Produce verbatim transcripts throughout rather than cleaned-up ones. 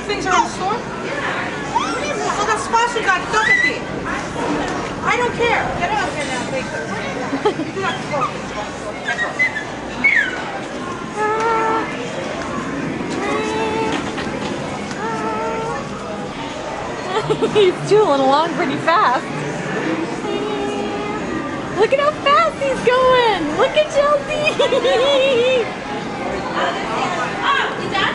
other things are in the store? Oh, that sponsor got double. I don't care. Get out of here now, take this. You do not focus. He's tooling along pretty fast. Look at how fast he's going. Look at Chelsea. Oh, you done?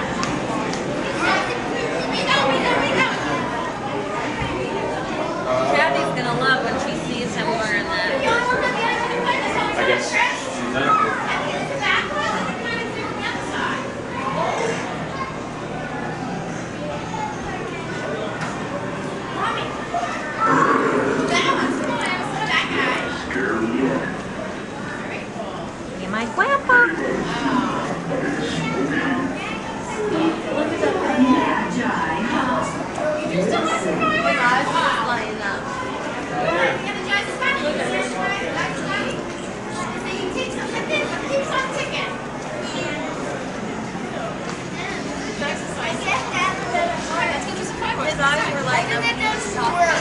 Kathy's gonna love when she sees him wearing that. I guess she's done. You're my grandpa. Look at that. You still have some more? My eyes are lighting up. Yeah, the judge is funny. Look at this. You take some of this, but keep on ticking. Exercise. Alright, let's get you some fireworks. His eyes were lighting up. That doesn't work.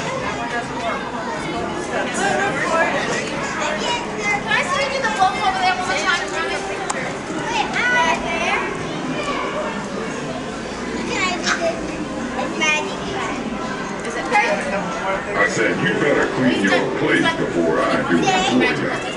Can I see you do the book over there one more time and run the picture? Wait, right there. Can I do this? It's magic fun. Is it perfect? I said, you better clean your place before I do it for you.